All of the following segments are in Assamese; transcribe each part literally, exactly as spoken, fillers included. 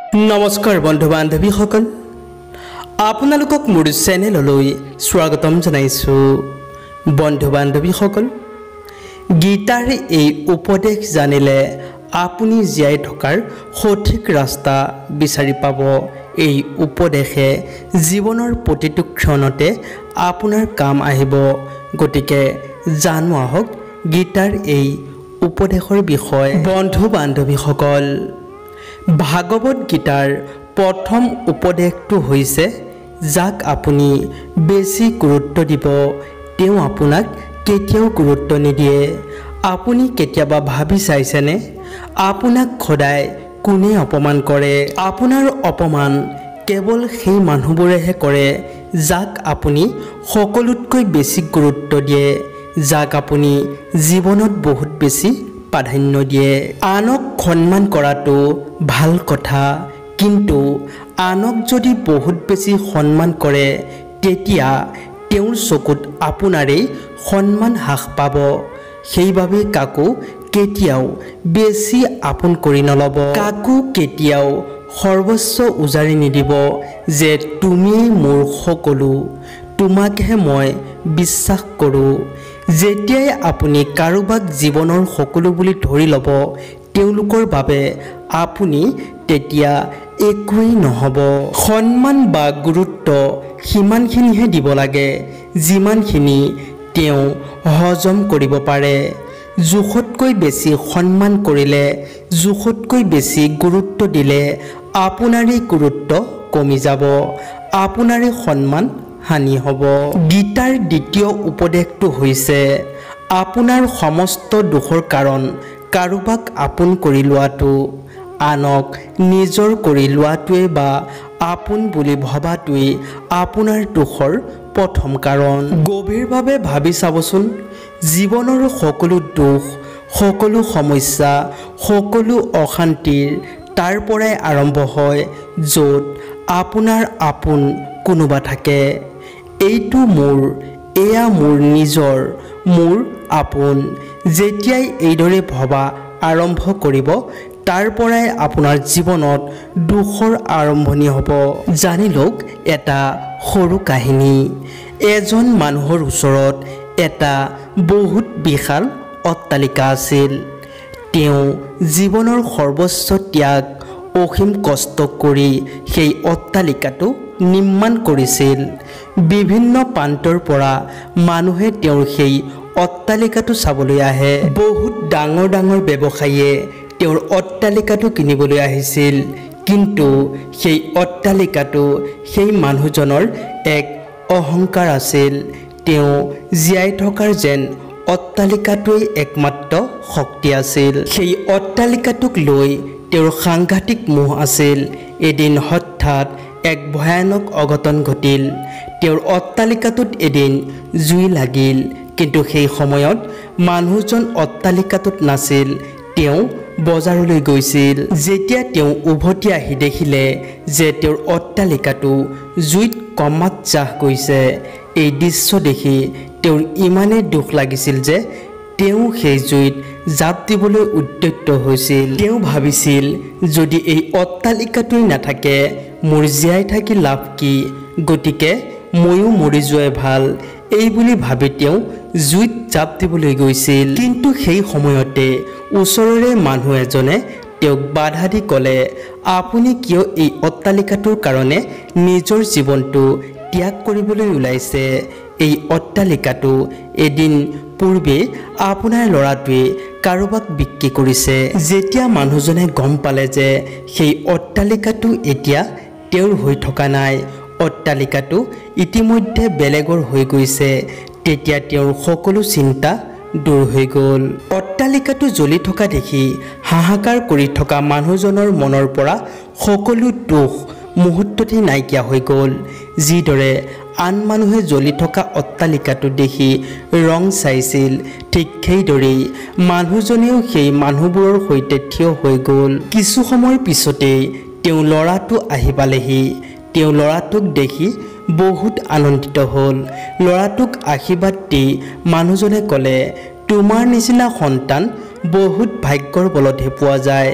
নমস্কাৰ বন্ধু বান্ধৱীসকল, আপোনালোকক মোৰ চেনেললৈ স্বাগতম জনাইছো। বন্ধু বান্ধৱীসকল, গীতাৰ এই উপদেশ জানিলে আপুনি জীয়াই থকাৰ সঠিক ৰাস্তা বিচাৰি পাব। এই উপদেশে জীৱনৰ প্ৰতিটো ক্ষণতে আপোনাৰ কাম আহিব। গতিকে জানো আহক গীতাৰ এই উপদেশৰ বিষয়ে। বন্ধু বান্ধৱীসকল, ভাগৱত গীতাৰ প্ৰথম উপদেশটো হৈছে যাক আপুনি বেছি গুৰুত্ব দিব তেওঁ আপোনাক কেতিয়াও গুৰুত্ব নিদিয়ে। আপুনি কেতিয়াবা ভাবি চাইছেনে আপোনাক সদায় কোনে অপমান কৰে? আপোনাৰ অপমান কেৱল সেই মানুহবোৰেহে কৰে যাক আপুনি সকলোতকৈ বেছি গুৰুত্ব দিয়ে, যাক আপুনি জীৱনত বহুত বেছি প্ৰাধান্য দিয়ে। আনক সন্মান কৰাটো ভাল কথা, কিন্তু আনক যদি বহুত বেছি সন্মান কৰে তেতিয়া তেওঁৰ চকুত আপোনাৰেই সন্মান হ্ৰাস পাব। সেইবাবে কাকো কেতিয়াও বেছি আপোন কৰি নল'ব। কাকো কেতিয়াও সৰ্বস্ব উজাৰি নিদিব যে তুমিয়েই মোৰ সকলো, তোমাকহে মই বিশ্বাস কৰোঁ। যেতিয়াই আপুনি কাৰোবাক জীৱনৰ সকলো বুলি ধৰি ল'ব তেওঁলোকৰ বাবে আপুনি তেতিয়া একোৱেই নহ'ব। সন্মান বা গুৰুত্ব সিমানখিনিহে দিব লাগে যিমানখিনি তেওঁ হজম কৰিব পাৰে। জোখতকৈ বেছি সন্মান কৰিলে, জোখতকৈ বেছি গুৰুত্ব দিলে আপোনাৰেই গুৰুত্ব কমি যাব, আপোনাৰেই সন্মান হানি হ'ব। গীতাৰ দ্বিতীয় উপদেশটো হৈছে আপোনাৰ সমস্ত দোষৰ কাৰণ কাৰোবাক আপোন কৰি লোৱাটো। আনক নিজৰ কৰি লোৱাটোৱে বা আপোন বুলি ভবাটোৱেই আপোনাৰ দোষৰ প্ৰথম কাৰণ। গভীৰভাৱে ভাবি চাবচোন, জীৱনৰ সকলো দুখ, সকলো সমস্যা, সকলো অশান্তিৰ তাৰ পৰাই আৰম্ভ হয় য'ত আপোনাৰ আপোন কোনোবা থাকে। এইটো মোৰ, এয়া মোৰ নিজৰ, মোৰ আপোন। যেতিয়াই এইদৰে ভবা আৰম্ভ কৰিব তাৰ পৰাই আপোনাৰ জীৱনত দুখৰ আৰম্ভণি হ'ব। জানি লওক এটা সৰু কাহিনী। এজন মানুহৰ ওচৰত এটা বহুত বিশাল অট্টালিকা আছিল। তেওঁ জীৱনৰ সৰ্বোচ্চ ত্যাগ, অসীম কষ্ট কৰি সেই অট্টালিকাটো নিৰ্মাণ কৰিছিল। বিভিন্ন প্ৰান্তৰ পৰা মানুহে তেওঁৰ সেই অট্টালিকাটো চাবলৈ আহে। বহুত ডাঙৰ ডাঙৰ ব্যৱসায়ীয়ে তেওঁৰ অট্টালিকাটো কিনিবলৈ আহিছিল, কিন্তু সেই অট্টালিকাটো সেই মানুহজনৰ এক অহংকাৰ আছিল। তেওঁ জীয়াই থকাৰ যেন অট্টালিকাটোৱেই একমাত্ৰ শক্তি আছিল। সেই অট্টালিকাটোক লৈ তেওঁৰ সাংঘাতিক মোহ আছিল। এদিন হঠাৎ এক ভয়ানক অঘটন ঘটিল। তেওঁৰ অট্টালিকাটোত এদিন জুই লাগিল, কিন্তু সেই সময়ত মানুহজন অট্টালিকাটোত নাছিল, তেওঁ বজাৰলৈ গৈছিল। যেতিয়া তেওঁ উভতি আহি দেখিলে যে তেওঁৰ অট্টালিকাটো জুইত কমাত জাহ গৈছে, এই দৃশ্য দেখি তেওঁৰ ইমানেই দুখ লাগিছিল যে তেওঁ সেই জুইত জাপ দিবলৈ উদ্যত হৈছিল। তেওঁ ভাবিছিল, যদি এই অট্টালিকাটোৱেই নাথাকে মোৰ জীয়াই থাকি লাভ কি? গতিকে ময়ো মৰি যোৱাই ভাল। এই বুলি ভাবি তেওঁ জুইত জাপ দিবলৈ গৈছিল। কিন্তু সেই সময়তে ওচৰৰে মানুহ এজনে তেওঁক বাধা দি ক'লে, আপুনি কিয় এই অট্টালিকাটোৰ কাৰণে নিজৰ জীৱনটো ত্যাগ কৰিবলৈ ওলাইছে? এই অট্টালিকাটো এদিন পূৰ্বে আপোনাৰ ল'ৰাটোৱে কাৰোবাক বিক্ৰী কৰিছে। যেতিয়া মানুহজনে গম পালে যে সেই অট্টালিকাটো এতিয়া তেওঁৰ হৈ থকা নাই, অট্টালিকাটো ইতিমধ্যে বেলেগৰ হৈ গৈছে, তেতিয়া তেওঁৰ সকলো চিন্তা দূৰ হৈ গ'ল। অট্টালিকাটো জ্বলি থকা দেখি হাহাকাৰ কৰি থকা মানুহজনৰ মনৰ পৰা সকলো দুখ মুহূৰ্ততে নাইকিয়া হৈ গ'ল। যিদৰে আন মানুহে জ্বলি থকা অট্টালিকাটো দেখি ৰং চাইছিল, ঠিক সেইদৰেই মানুহজনেও সেই মানুহবোৰৰ সৈতে থিয় হৈ গ'ল। কিছু সময়ৰ পিছতেই তেওঁ ল'ৰাটো আহি পালেহি। তেওঁ ল'ৰাটোক দেখি বহুত আনন্দিত হ'ল। ল'ৰাটোক আশীৰ্বাদ দি মানুহজনে ক'লে, তোমাৰ নিচিনা সন্তান বহুত ভাগ্যৰ বলতহে পোৱা যায়।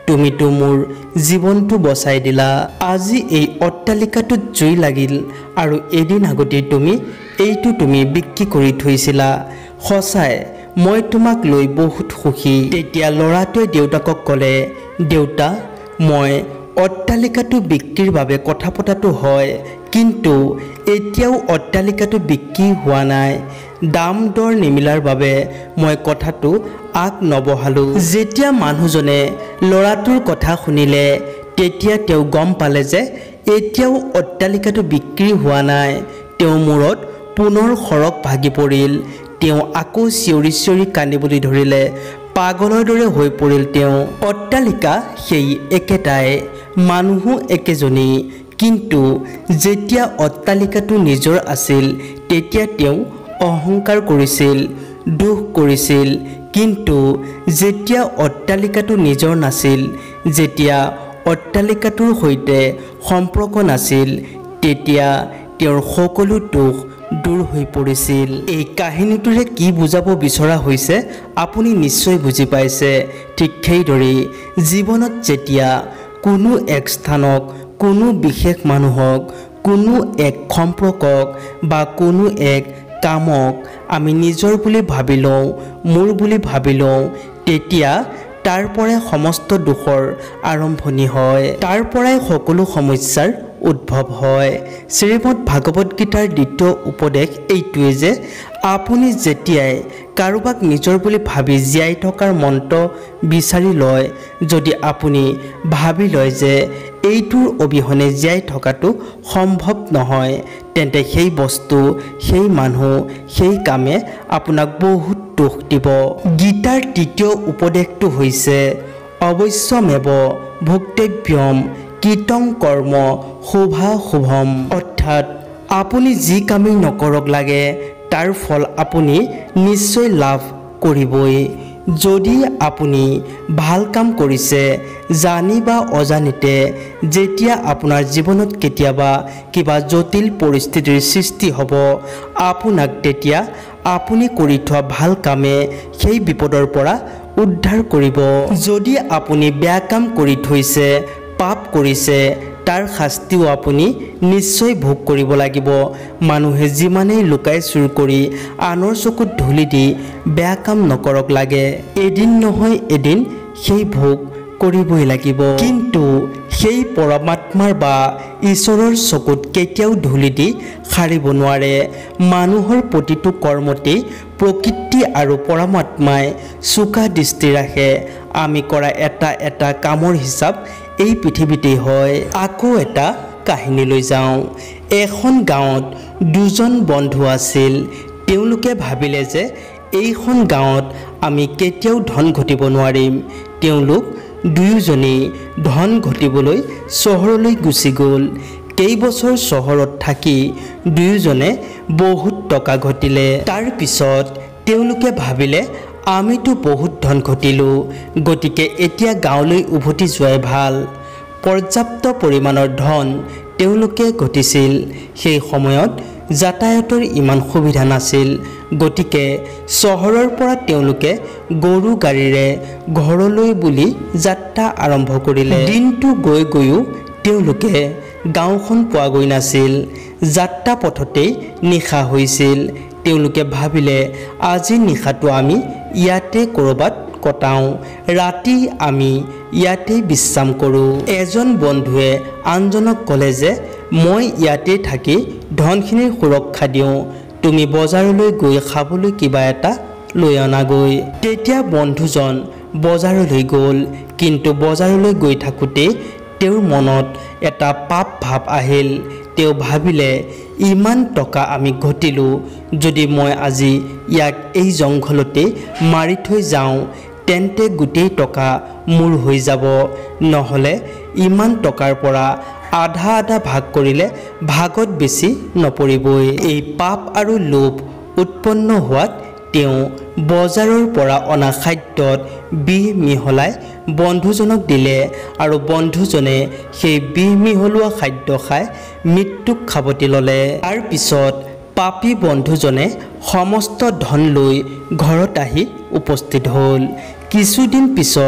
তুমিতো মোৰ জীৱনটো বচাই দিলা আজি এই অট্টালিকাটোত জুই লাগিল আৰু এদিন আগতে তুমি এইটো তুমি বিক্ৰী কৰি থৈছিলা সঁচাই মই তোমাক লৈ বহুত সুখী তেতিয়া ল'ৰাটোৱে দেউতাকক ক'লে দেউতা মই অট্টালিকাটো বিক্ৰীৰ বাবে কথা পতাটো হয় কিন্তু এতিয়াও অট্টালিকাটো বিক্ৰী হোৱা নাই দাম দৰ নিমিলাৰ বাবে মই কথাটো আগ নবহালো যেতিয়া মানুহজনে ল'ৰাটোৰ কথা শুনিলে তেতিয়া তেওঁ গম পালে যে এতিয়াও অট্টালিকাটো বিক্ৰী হোৱা নাই তেওঁ মূৰত পুনৰ খৰক ভাগি পৰিল তেওঁ আকৌ চিঞৰি চিঞৰি কান্দিবলৈ ধৰিলে পাগলৰ দৰে হৈ পৰিল তেওঁ অট্টালিকা সেই একেটাই মানুহো একেজনী কিন্তু যেতিয়া অট্টালিকাটো নিজৰ আছিল তেতিয়া তেওঁ অহংকাৰ কৰিছিল দুখ কৰিছিল কিন্তু যেতিয়া অট্টালিকাটো নিজৰ নাছিল যেতিয়া অট্টালিকাটোৰ সৈতে সম্পৰ্ক নাছিল তেতিয়া তেওঁৰ সকলো দুখ দূৰ হৈ পৰিছিল এই কাহিনীটোৰে কি বুজাব বিচৰা হৈছে আপুনি নিশ্চয় বুজি পাইছে ঠিক সেইদৰে জীৱনত যেতিয়া কোনো এক স্থানক কোনো বিশেষ মানুহক কোনো এক সম্পৰ্কক বা কোনো এক কামক আমি নিজৰ বুলি ভাবি লওঁ মোৰ বুলি ভাবি লওঁ তেতিয়া তাৰ পৰাই সমস্ত দুখৰ আৰম্ভণি হয় তাৰ পৰাই সকলো সমস্যাৰ উদ্ভৱ হয় শ্ৰীমদ ভাগৱত গীতাৰ দ্বিতীয় উপদেশ এইটোৱে যে আপুনি যেতিয়াই কাৰোবাক নিজৰ বুলি ভাবি জীয়াই থকাৰ মন্ত্ৰ বিচাৰি লয় যদি আপুনি ভাবি লয় যে এইটোৰ অবিহনে জীয়াই থকাটো সম্ভৱ নহয় তেন্তে সেই বস্তু সেই মানুহ সেই কামে আপোনাক বহুত দুখ দিব গীতাৰ তৃতীয় উপদেশটো হৈছে অৱশ্যমেৱ ভোক্তব্যম কীৰ্তং কৰ্ম শুভা শুভম অৰ্থাৎ আপুনি যি কামেই নকৰক লাগে তাৰ ফল আপুনি নিশ্চয় লাভ কৰিবই যদি আপুনি ভাল কাম কৰিছে জানি বা অজানিতে যেতিয়া আপোনাৰ জীৱনত কেতিয়াবা কিবা জটিল পৰিস্থিতিৰ সৃষ্টি হ'ব আপোনাক তেতিয়া আপুনি কৰি থোৱা ভাল কামে সেই বিপদৰ পৰা উদ্ধাৰ কৰিব যদি আপুনি বেয়া কাম কৰি থৈছে পাপ কৰিছে তাৰ শাস্তিও আপুনি নিশ্চয় ভোগ কৰিব লাগিব মানুহে যিমানেই লুকাই চুৰ কৰি আনৰ চকুত ধূলি দি বেয়া কাম নকৰক লাগে এদিন নহয় এদিন সেই ভোগ কৰিবই লাগিব কিন্তু সেই পৰমাত্মাৰ বা ঈশ্বৰৰ চকুত কেতিয়াও ধূলি দি সাৰিব নোৱাৰে মানুহৰ প্ৰতিটো কৰ্মতে প্ৰকৃতি আৰু পৰমাত্মাই চোকা দৃষ্টি ৰাখে আমি কৰা এটা এটা কামৰ হিচাপ এই পৃথিৱীতেই হয় আকৌ এটা কাহিনীলৈ যাওঁ এখন গাঁৱত দুজন বন্ধু আছিল তেওঁলোকে ভাবিলে যে এইখন গাঁৱত আমি কেতিয়াও ধন ঘটিব নোৱাৰিম তেওঁলোক দুয়োজনেই ধন ঘটিবলৈ চহৰলৈ গুচি গ'ল কেইবছৰ চহৰত থাকি দুয়োজনে বহুত টকা ঘটিলে তাৰ পিছত তেওঁলোকে ভাবিলে আমিতো বহুত ধন ঘটিলোঁ গতিকে এতিয়া গাঁৱলৈ উভতি যোৱাই ভাল পৰ্যাপ্ত পৰিমাণৰ ধন তেওঁলোকে ঘটিছিল সেই সময়ত যাতায়াতৰ ইমান সুবিধা নাছিল গতিকে চহৰৰ পৰা তেওঁলোকে গৰু গাড়ীৰে ঘৰলৈ বুলি যাত্ৰা আৰম্ভ কৰিলে দিনটো গৈ গৈও তেওঁলোকে গাঁওখন পোৱাগৈ নাছিল যাত্ৰা পথতেই নিশা হৈছিল তেওঁলোকে ভাবিলে আজি নিশাটো আমি ইয়াতে ক'ৰবাত কটাওঁ ৰাতি আমি ইয়াতে বিশ্ৰাম কৰোঁ এজন বন্ধুৱে আনজনক ক'লে যে মই ইয়াতে থাকি ধনখিনিৰ সুৰক্ষা দিওঁ তুমি বজাৰলৈ গৈ খাবলৈ কিবা এটা লৈ অনাগৈ তেতিয়া বন্ধুজন বজাৰলৈ গ'ল কিন্তু বজাৰলৈ গৈ থাকোঁতে তেওঁৰ মনত এটা পাপ ভাৱ আহিল তেওঁ ভাবিলে ইমান টকা আমি ঘটিলোঁ যদি মই আজি ইয়াক এই জংঘলতে মাৰি থৈ যাওঁ তেন্তে গোটেই টকা মোৰ হৈ যাব নহ'লে ইমান টকাৰ পৰা আধা আধা ভাগ কৰিলে ভাগত বেছি নপৰিবই এই পাপ আৰু লোভ উৎপন্ন হোৱাত তেওঁ বজাৰৰ পৰা অনা খাদ্যত বিহ মিহলাই বন্ধুজনক দিলে আৰু বন্ধুজনে সেই বিহ মিহলোৱা খাদ্য খাই মৃত্যুক খাবতি ল'লে তাৰ পিছত পাপী বন্ধুজনে সমস্ত ধন লৈ ঘৰত আহি উপস্থিত হ'ল কিছুদিন পিছত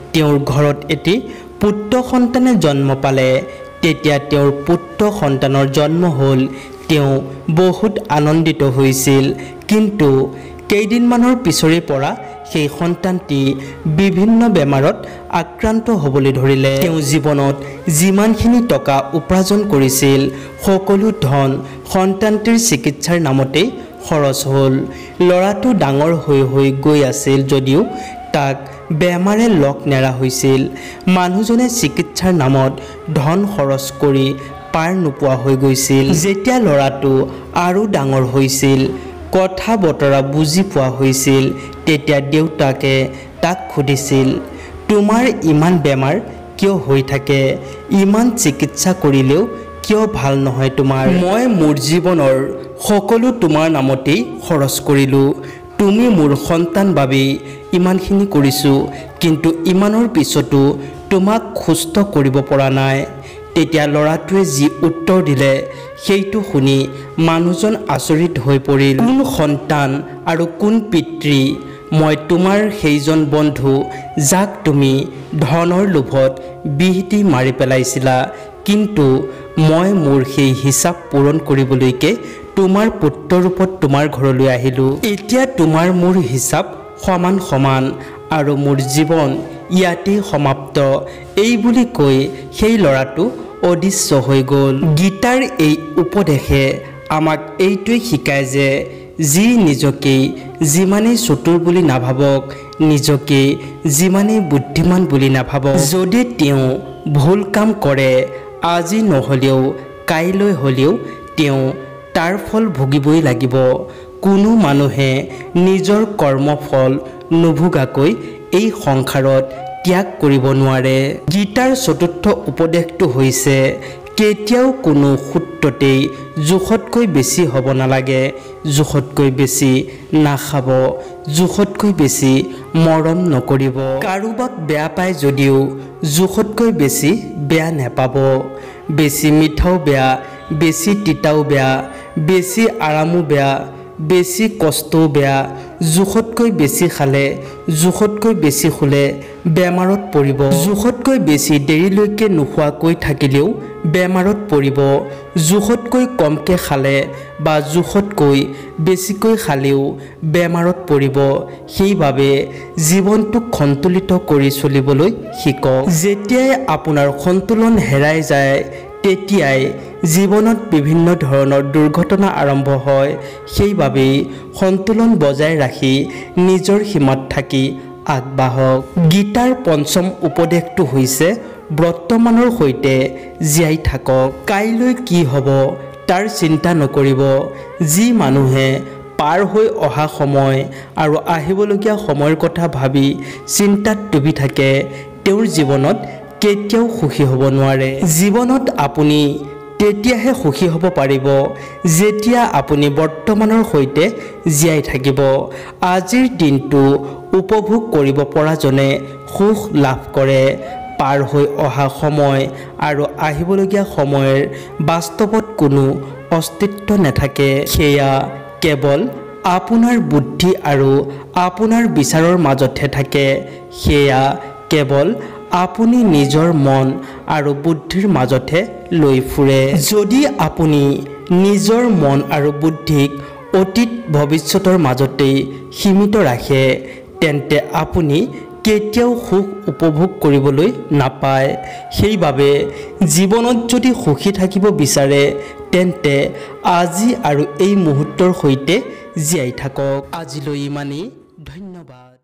তেওঁৰ ঘৰত এটি পুত্ৰ সন্তানে জন্ম পালে তেতিয়া তেওঁৰ পুত্ৰ সন্তানৰ জন্ম হ'ল তেওঁ বহুত আনন্দিত হৈছিল কিন্তু কেইদিনমানৰ পিছৰে পৰা সেই সন্তানটি বিভিন্ন বেমাৰত আক্ৰান্ত হ'বলৈ ধৰিলে তেওঁ জীৱনত যিমানখিনি টকা উপাৰ্জন কৰিছিল সকলো ধন সন্তানটিৰ চিকিৎসাৰ নামতেই খৰচ হ'ল ল'ৰাটো ডাঙৰ হৈ হৈ গৈ আছিল যদিও তাক বেমাৰে লগ নেৰা হৈছিল মানুহজনে চিকিৎসাৰ নামত ধন খৰচ কৰি পাৰ নোপোৱা হৈ গৈছিল যেতিয়া ল'ৰাটো আৰু ডাঙৰ হৈছিল কথা বতৰা বুজি পোৱা হৈছিল তেতিয়া দেউতাকে তাক সুধিছিল তোমাৰ ইমান বেমাৰ কিয় হৈ থাকে ইমান চিকিৎসা কৰিলেও কিয় ভাল নহয় তোমাৰ মই মোৰ জীৱনৰ সকলো তোমাৰ নামতেই খৰচ কৰিলোঁ তুমি মোৰ সন্তান বাবে ইমানখিনি কৰিছোঁ কিন্তু ইমানৰ পিছতো তোমাক সুস্থ কৰিব পৰা নাই তেতিয়া ল'ৰাটোৱে যি উত্তৰ দিলে সেইটো শুনি মানুহজন আচৰিত হৈ পৰিল কোন সন্তান আৰু কোন পিতৃ মই তোমাৰ সেইজন বন্ধু যাক তুমি ধনৰ লোভত বিহ দি মাৰি পেলাইছিলা কিন্তু মই মোৰ সেই হিচাপ পূৰণ কৰিবলৈকে তোমাৰ পুত্ৰ ৰূপত তোমাৰ ঘৰলৈ আহিলোঁ এতিয়া তোমাৰ মোৰ হিচাপ সমান সমান আৰু মোৰ জীৱন ইয়াতেই সমাপ্ত এই বুলি কৈ সেই ল'ৰাটো অদৃশ্য হৈ গ'ল গীতাৰ এই উপদেশে আমাক এইটোৱে শিকায় যে যি নিজকেই যিমানেই চতুৰ বুলি নাভাবক নিজকে যিমানেই বুদ্ধিমান বুলি নাভাবক যদি তেওঁ ভুল কাম কৰে আজি নহ'লেও কাইলৈ হ'লেও তেওঁ তাৰ ফল ভুগিবই লাগিব কোনো মানুহে নিজৰ কৰ্মফল নুভুগাকৈ এই সংসাৰত ত্যাগ কৰিব নোৱাৰে গীতাৰ চতুৰ্থ উপদেশটো হৈছে কেতিয়াও কোনো সূত্ৰতেই জোখতকৈ বেছি হ'ব নালাগে জোখতকৈ বেছি নাখাব জোখতকৈ বেছি মৰম নকৰিব কাৰোবাক বেয়া পায় যদিও জোখতকৈ বেছি বেয়া নেপাব বেছি মিঠাও বেয়া বেছি তিতাও বেয়া বেছি আৰামো বেয়া বেছি কষ্টও বেয়া জোখতকৈ বেছি খালে জোখতকৈ বেছি শুলে বেমাৰত পৰিব জোখতকৈ বেছি দেৰিলৈকে নোখোৱাকৈ থাকিলেও বেমাৰত পৰিব জোখতকৈ কমকৈ খালে বা জোখতকৈ বেছিকৈ খালেও বেমাৰত পৰিব সেইবাবে জীৱনটোক সন্তুলিত কৰি চলিবলৈ শিকক যেতিয়াই আপোনাৰ সন্তুলন হেৰাই যায় তেতিয়াই জীৱনত বিভিন্ন ধৰণৰ দুৰ্ঘটনা আৰম্ভ হয় সেইবাবেই সন্তুলন বজাই ৰাখি নিজৰ সীমাত থাকি আগবাঢ়ক গীতাৰ পঞ্চম উপদেশটো হৈছে বৰ্তমানৰ সৈতে জীয়াই থাকক কাইলৈ কি হ'ব তাৰ চিন্তা নকৰিব যি মানুহে পাৰ হৈ অহা সময় আৰু আহিবলগীয়া সময়ৰ কথা ভাবি চিন্তাত ডুবি থাকে তেওঁৰ জীৱনত কেতিয়াও সুখী হ'ব নোৱাৰে জীৱনত আপুনি তেতিয়াহে সুখী হ'ব পাৰিব যেতিয়া আপুনি বৰ্তমানৰ সৈতে জীয়াই থাকিব আজিৰ দিনটো উপভোগ কৰিব পৰাজনে সুখ লাভ কৰে পাৰ হৈ অহা সময় আৰু আহিবলগীয়া সময়ৰ বাস্তৱত কোনো অস্তিত্ব নাথাকে সেয়া কেৱল আপোনাৰ বুদ্ধি আৰু আপোনাৰ বিচাৰৰ মাজতহে থাকে সেয়া কেৱল আপুনি নিজৰ মন আৰু বুদ্ধিৰ মাজতহে লৈ ফুৰে যদি আপুনি নিজৰ মন আৰু বুদ্ধিক অতীত ভৱিষ্যতৰ মাজতেই সীমিত ৰাখে তেন্তে আপুনি কেতিয়াও সুখ উপভোগ কৰিবলৈ নাপায় সেইবাবে জীৱনত যদি সুখী থাকিব বিচাৰে তেন্তে আজি আৰু এই মুহূৰ্তৰ সৈতে জীয়াই থাকক আজিলৈ ইমানেই ধন্যবাদ।